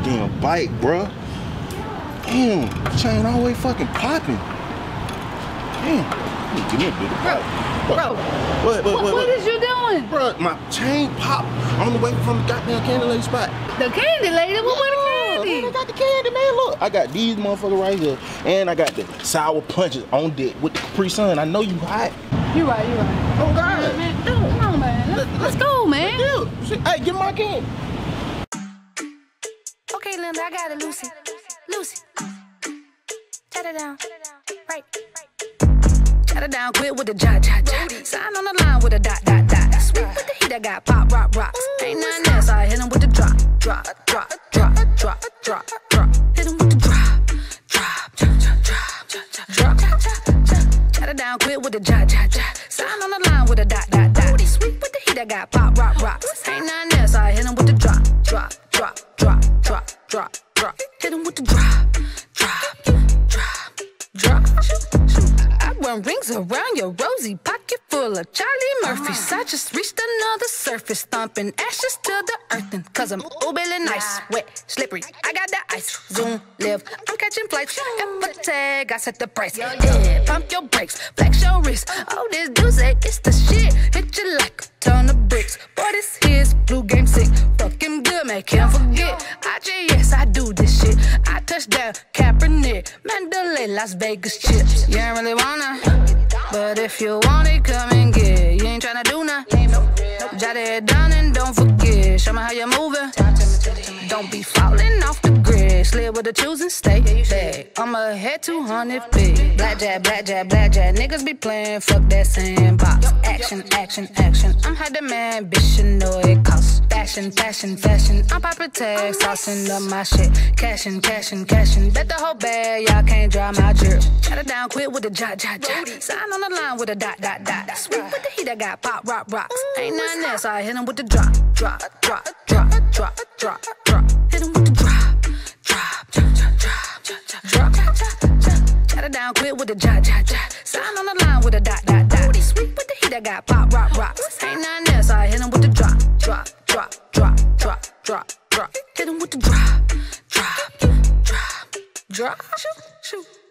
damn bike, bruh. Damn, chain always fucking popping. Damn, give me a bigger bike. Bro, what is you doing? Bruh, my chain popped on the way from the goddamn candy lady spot. The candy lady? What about the candy? Man, I got the candy, man. Look, I got these motherfuckers right here. And I got the sour punches on deck with the Capri Sun. I know you hot. You right. Oh, God. Man, come on, man. Let's go, man. Yeah. Hey, give me my candy. Okay, Linda, I got it, Lucy. Lucy. Shut it down. Right. Shut it down, quit with the ja. Sign on the line with a dot. Sweet with the heat, I got pop, rocks. Ain't nothing else, I hit him with the drop. Hit him with the drop. Shut it down, quit with the ja. Sign on the line with a dot. Sweet with the heat, I got pop, rocks. Ain't nothing else, I hit him with the drop. Hit him with the drop. I run rings around your rosy pocket full of Charlie Murphys. I just reached another surface, thumping ashes to the earthen. Cause I'm really nice, wet, slippery. I got the ice, zoom, live. I'm catching flights. F a tag, I set the price. Yeah, pump your brakes, flex your wrist. Oh, this dude say it's the shit. Hit you like a ton of bricks. Boy, this here's blue game sick. Fucking good, man, can't forget. yes, I do this shit. I touch down, Kaepernick, Mandalay, Las Vegas chips. You ain't really wanna, but if you want it, come and get it. You ain't tryna do nothing. Jot it down and don't forget. Show me how you're moving. Don't be falling off the grid. Slid with the choosing, stay back. I'ma head 200 big. Blackjack. Niggas be playing, fuck that sandbox. Action. I'm high demand, bitch, you know it costs. Fashion. I'm poppin' tags, tossing up my shit. Cashin'. Bet the whole bag, y'all can't dry my drip. Shut it down, quit with the jot. Sign on the line with a dot. Sweet with the heat, I got pop, rocks. Ain't nothing else, I hit him with the drop. Hit him with the drop. Shut it down, quit with the jot. Sign on the line with a dot. Sweet with the heat, I got pop, rocks. Ain't nothing else, I hit him with the drop. Hit him with the drop. Shoot.